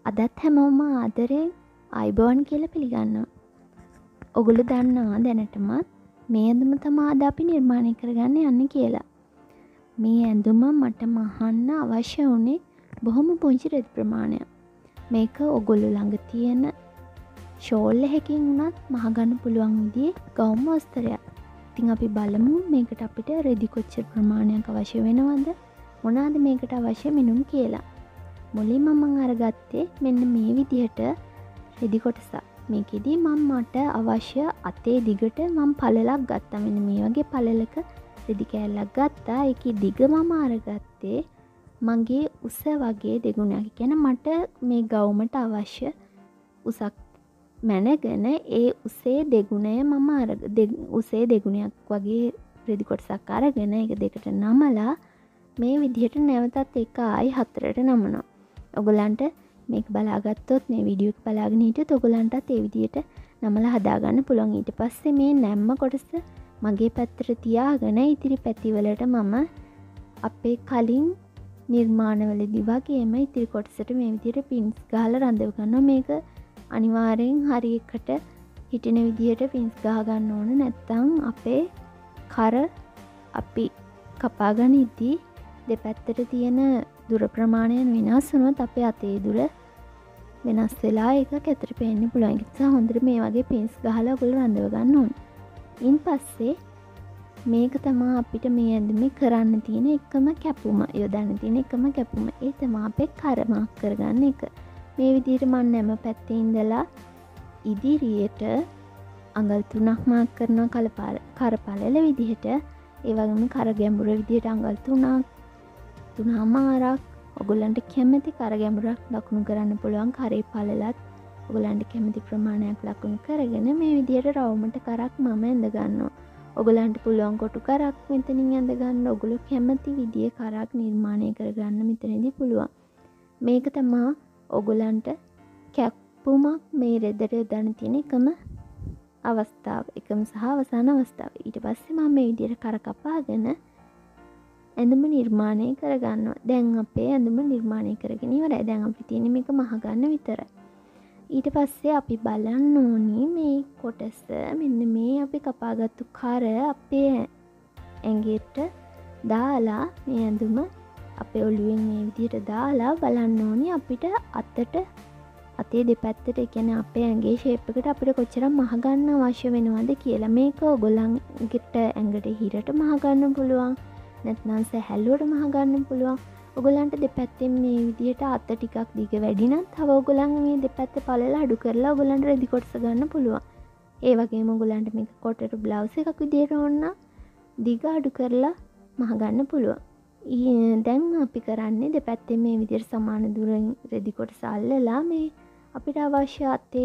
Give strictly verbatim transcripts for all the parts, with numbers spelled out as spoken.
අදත් හැමෝම ආදරෙන් අයිබෝන් කියලා පිළිගන්නවා. ඔගොල්ලෝ දන්නවා දැනටමත් මේ ඇඳුම තමයි අද අපි නිර්මාණය කරගන්න යන්නේ කියලා. මේ ඇඳුම මට මහන්න අවශ්‍ය වුණේ බොහොම පුංචි රෙදි ප්‍රමාණයක්. මේක ඔගොල්ලෝ ළඟ තියෙන ෂෝල් එකකින් උනත් මහගන්න පුළුවන් විදිහේ ගවුම් වස්ත්‍රයක්. ඉතින් අපි බලමු මේකට අපිට රෙදි කොච්චර ප්‍රමාණයක් අවශ්‍ය වෙනවද? මොනවාද මේකට අවශ්‍ය මිනුම් කියලා. මුලින්ම මම අරගත්තේ මෙන්න මේ විදිහට රෙදි කොටසක්. මේකෙදි මම මට අවශ්‍ය අතේ දිගට මම පළලක් ගත්තා. මෙන්න මේ වගේ පළලක රෙදි කෑල්ලක් ගත්තා. ඒකේ දිග මම අරගත්තේ මගේ උස වගේ දෙගුණයක්. කියන්නේ මට මේ ගවුමට අවශ්‍ය උසක් මැනගෙන ඒ උසේ දෙගුණය මම අර උසේ දෙගුණයක් වගේ රෙදි කොටසක් අරගෙන ඒක දෙකට නමලා මේ විදිහට නැවතත් එක ආයි හතරට නමනවා. ඔයගලන්ට මේක බලාගත්තොත් මේ වීඩියෝ එක බලාගෙන හිටියොත් ඔයගලන්ටත් ඒ විදිහට නමලා හදාගන්න පුළුවන්. ඊට පස්සේ මේ නැම්ම කොටස මගේ පැත්තට තියාගෙන ඉතිරි පැතිවලට මම අපේ කලින් නිර්මාණවලදී වගේම ඉතිරි කොටසට මේ විදිහට පින්ස් ගහලා රඳව ගන්නවා. මේක අනිවාර්යෙන් හරි එකට හිටින විදිහට පින්ස් ගහ ගන්න ඕන. නැත්නම් අපේ කර අපි කපා ගනිද්දී දෙපැත්තට තියෙන දුර ප්‍රමාණයන් වෙනස් වුණොත් අපේ අතේ දුර වෙනස් වෙලා ඒක කැතර පේන්න පුළුවන්. ඒ නිසා හොඳට මේ වගේ පින්ස් ගහලා ඔයගොල්ලෝ රඳව ගන්න ඕන. ඉන් පස්සේ මේක තමයි අපිට මේ ඇඳුමේ කරන්න තියෙන එකම කැපුම. යොදන්න තියෙන එකම කැපුම. ඒ තමයි අපේ කර මාක් කරගන්න එක. මේ විදිහට මම නැම පැත්තේ ඉඳලා ඉදිරියට අඟල් තුනක් මාක් කරනවා කලපාර කරපළල විදිහට. ඒ වගේම කර ගැඹුර විදිහට අඟල් තුනක් තුනමාරක් ඔයගොල්ලන්ට කැමති කර ගැඹුරක් ලකුණු කරන්න පුළුවන්. කරේ පළලත් ඔයගොල්ලන්ට කැමති ප්‍රමාණයක් ලකුණු කරගෙන මේ විදිහට රවුමට කරක් මම ඇඳ ගන්නවා. ඔයගොල්ලන්ට පුළුවන් කොටු කරක් මෙතනින් ඇඳ ගන්න. ඔයගොල්ලෝ කැමති විදිහේ කරක් නිර්මාණය කරගන්න මෙතනදී පුළුවන්. මේක තමයි ඔයගොල්ලන්ට කැප්පුමක් මේ රෙදට යොදන්න තියෙන එකම අවස්ථාව. එකම සහ අවසාන අවස්ථාව. ඊට පස්සේ මම මේ විදිහට කර කපාගෙන ඇඳුම නිර්මාණය කරගන්නවා. දැන් අපේ ඇඳුම නිර්මාණය කරගෙන ඉවරයි. දැන් අපිට තියෙන්නේ මේක මහ ගන්න විතරයි. ඊට පස්සේ අපි බලන්න ඕනි මේ කොටස මෙන්න මේ අපි කපාගත්තු කර අපේ ඇඟට දාලා මේ ඇඳුම අපේ ඔළුවෙන් මේ විදිහට දාලා බලන්න ඕනි අපිට අතට අතේ දෙපැත්තට ඒ කියන්නේ අපේ ඇඟේ ෂේප් එකට අපිට කොච්චර මහ ගන්න අවශ්‍ය වෙනවද කියලා. මේක ඔයගොල්ලන්ට ඇඟට හිරට මහ ගන්න පුළුවන්. නැත්නම් සැහැල්ලුවට මහ ගන්න පුළුවන්. ඔයගොල්ලන්ට දෙපැත්තෙන් මේ විදිහට අත ටිකක් දිග වැඩි නම් තව ඔයගොල්ලන් මේ දෙපැත්ත පළල අඩු කරලා ඔයගොල්ලන්ට රෙදි කොටස ගන්න පුළුවන්. ඒ වගේම ඔයගොල්ලන්ට මේක කොටට බ්ලවුස් එකක් විදිහට ඕන නම් දිග අඩු කරලා මහ ගන්න පුළුවන්. දැන් අපි කරන්නේ දෙපැත්තෙන් මේ විදිහට සමාන දුරින් රෙදි කොටස අල්ලලා මේ අපිට අවශ්‍ය අතේ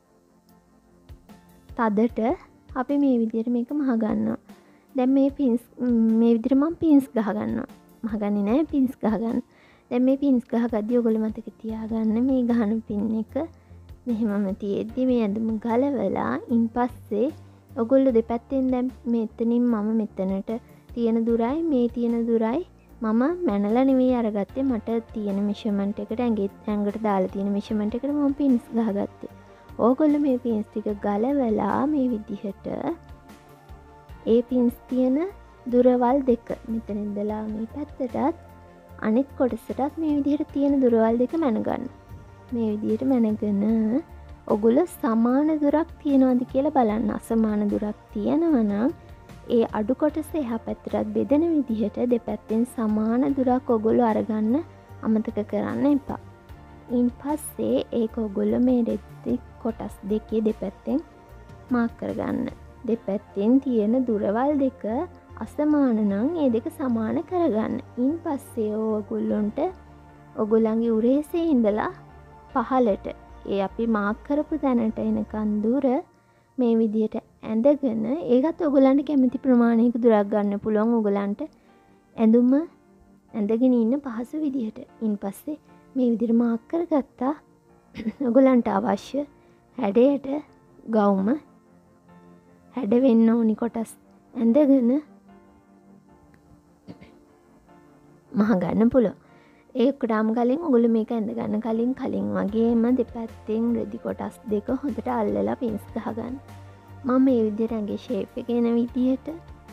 තදට අපි මේ විදිහට මේක මහ ගන්නවා. දැන් මේ පින්ස් මේ විදිහට මම පින්ස් ගහ ගන්නවා. මහ ගන්නේ නැහැ පින්ස් ගහ ගන්න. දැන් මේ පින්ස් ගහ ගද්දී ඔයගොල්ලෝ මතක තියාගන්න මේ ගහන පින් එක මෙහෙමම තියෙද්දි මේ ඇඳුම ගලවලා ඉන් පස්සේ ඔයගොල්ලෝ දෙපැත්තෙන් දැන් මෙතනින් මම මෙතනට තියෙන දුරයි මේ තියෙන දුරයි මම මැනලා නෙවෙයි අරගත්තේ. මට තියෙන මෙෂර්මන්ට් එකට ඇඟේ ඇඟට දාලා තියෙන මෙෂර්මන්ට් එකට මම පින්ස් ගහගත්තේ. ඕගොල්ලෝ මේ පින්ස් ටික ගලවලා මේ විදිහට ඒ පින්ස් තියෙන දුරවල් දෙක මෙතන ඉඳලා මේ පැත්තටත් අනිත් කොටසටත් මේ විදිහට තියෙන දුරවල් දෙක මැනගන්න. මේ විදිහට මැනගෙන ඔගොල්ලෝ සමාන දුරක් තියනවාද කියලා බලන්න. අසමාන දුරක් තියෙනවා නම් ඒ අඩු කොටස එහා පැත්තට බෙදෙන විදිහට දෙපැත්තෙන් සමාන දුරක් ඔගොල්ලෝ අරගන්න අමතක කරන්න එපා. ඉන් පස්සේ ඒක ඔගොල්ලෝ මේ රෙදි කොටස් දෙකේ දෙපැත්තෙන් මාක් කරගන්න. දෙපැත්තෙන් තියෙන දුරවල් දෙක අසමාන නම් ඒ දෙක සමාන කරගන්න. ඉන් පස්සේ ඔයගොල්ලන්ට ඔයගොල්ලන්ගේ උරහිසේ ඉඳලා පහළට ඒ අපි මාක් කරපු තැනට එනකන් දුර මේ විදිහට ඇඳගෙන ඒකත් ඔයගොල්ලන්ට කැමති ප්‍රමාණයක දුරක් ගන්න පුළුවන්. ඔයගොල්ලන්ට ඇඳුම ඇඳගෙන ඉන්න පහසු විදිහට. ඉන් පස්සේ මේ විදිහට මාක් කරගත්තා. ඔයගොල්ලන්ට අවශ්‍ය හැඩයට ගවුම හැඩ වෙන්න ඕනි කොටස් ඇඳගෙන මහ ගන්න පුළුවන්. ඒ ඔක්කොටම කලින් ඔයගොල්ලෝ මේක ඇඳ ගන්න කලින් කලින් වගේම දෙපැත්තෙන් රෙදි කොටස් දෙක හොඳට අල්ලලා පින්ස් ගහගන්න. මම මේ විදිහට ඇඟේ ෂේප් එක එන විදිහට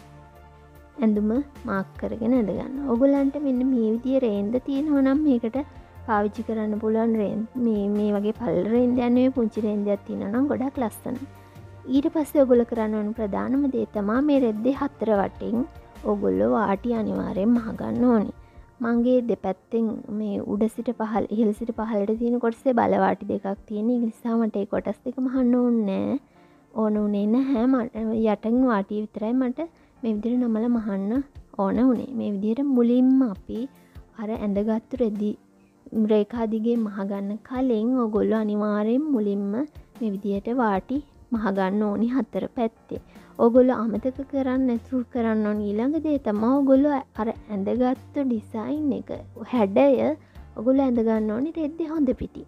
ඇඳුම මාක් කරගෙන ඇඳ ගන්න. ඔයගොල්ලන්ට මෙන්න මේ විදිහේ රේන්ද තියෙනවා නම් මේකට පාවිච්චි කරන්න පුළුවන් රේන්ද මේ මේ වගේ පළල රේන්දයක් නෙවෙයි පුංචි රේන්දයක් තියෙනවා නම් ගොඩක් ලස්සනයි. ඊට පස්සේ ඔයගොල්ලෝ කරන්න ඕන ප්‍රධානම දේ තමයි මේ රෙද්දේ හතර වටින් ඔයගොල්ලෝ වාටි අනිවාර්යෙන් මහ ගන්න ඕනේ. මගේ දෙපැත්තෙන් මේ උඩ සිට පහළ ඉහළ සිට පහළට තියෙන කොටසේ බලවාටි දෙකක් තියෙන. ඒ නිසා මට ඒ කොටස් දෙක මහන්න ඕනේ නැහැ. ඕන උනේ නැහැ. මට යටින් වාටිය විතරයි මට මේ විදිහට නමලා මහන්න ඕන උනේ. මේ විදිහට මුලින්ම අපි අර ඇඳගත්තු රෙදි රේඛා දිගේ මහ ගන්න කලින් ඔයගොල්ලෝ අනිවාර්යෙන් මුලින්ම මේ විදිහට වාටි මහ ගන්න ඕනි හතර පැත්තේ. ඔයගොල්ලෝ අමතක කරන්න නැතුව කරන්න ඕනි ඊළඟ දේ තමයි ඔයගොල්ලෝ අර ඇඳගත්තු ඩිසයින් එක හැඩය ඔයගොල්ලෝ ඇඳ ගන්න ඕනි රෙද්දේ හොඳ පිටින්.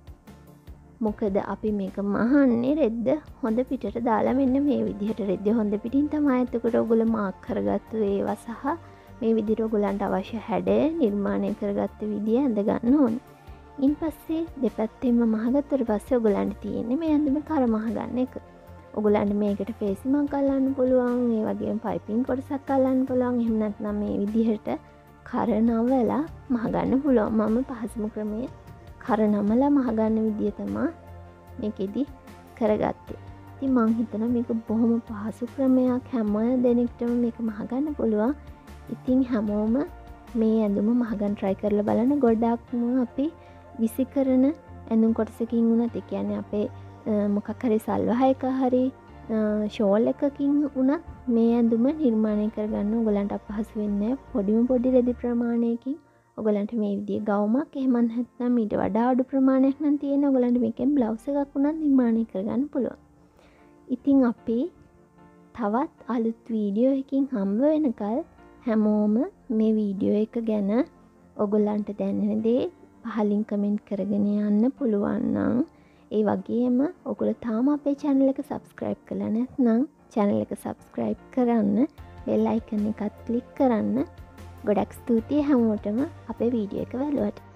මොකද අපි මේක මහන්නේ රෙද්ද හොඳ පිටට දාලා මෙන්න මේ විදිහට රෙද්දේ හොඳ පිටින් තමයි. එතකොට ඔයගොල්ලෝ මාක් කරගත්තු ඒවා සහ මේ විදිහට ඔයගොල්ලන්ට අවශ්‍ය හැඩය නිර්මාණය කරගත්ත විදිය ඇඳ ගන්න ඕනි. ඉන් පස්සේ දෙපැත්තෙන්ම මහගත්තට පස්සේ ඔයගොල්ලන්ට තියෙන්නේ මේ ඇඳුම කර මහ ගන්න එක. ඔයගොල්ලන්ට මේකට ෆේසිමක් අල්ලන්න පුළුවන්, ඒ වගේම පයිපින් කොටසක් අල්ලන්න පුළුවන්. එහෙම නැත්නම් මේ විදිහට කර නවලා මහ ගන්න පුළුවන්. මම පහසුම ක්‍රමය කර නමලා මහ ගන්න විදිය තමයි මේකෙදි කරගත්තේ. ඉතින් මං හිතනවා මේක බොහොම පහසු ක්‍රමයක්. හැම දෙනෙක්ටම මේක මහ ගන්න පුළුවන්. ඉතින් හැමෝම මේ ඇඳුම මහ ගන්න try කරලා බලන්න. ගොඩක්ම අපි විසි කරන ඇඳුම් කොටසකින් වුණත්, ඒ කියන්නේ අපේ මොකක් හරි සල්වහයක හරි ෂෝල් එකකින් වුණත් මේ ඇඳුම නිර්මාණය කරගන්න ඔයගලන්ට අපහසු වෙන්නේ නැහැ. පොඩිම පොඩි රෙදි ප්‍රමාණයකින් ඔයගලන්ට මේ විදිහේ ගවුමක් එහෙම නැත්නම් ඊට වඩා අඩු ප්‍රමාණයක් නම් තියෙන ඔයගලන්ට මේකෙන් බ්ලවුස් එකක් උනත් නිර්මාණය කරගන්න පුළුවන්. ඉතින් අපි තවත් අලුත් වීඩියෝ එකකින් හම්බ වෙනකල් හැමෝම මේ වීඩියෝ එක ගැන ඔයගලන්ට දැනෙන දේ පහලින් කමෙන්ට් කරගෙන යන්න පුළුවන් නම්, ඒ වගේම ඔයගොල්ලෝ තාම අපේ channel එක subscribe කරලා නැත්නම් channel එක subscribe කරන්න, bell icon එකත් click කරන්න. ගොඩක් ස්තුතියි හැමෝටම අපේ වීඩියෝ එක බලුවට.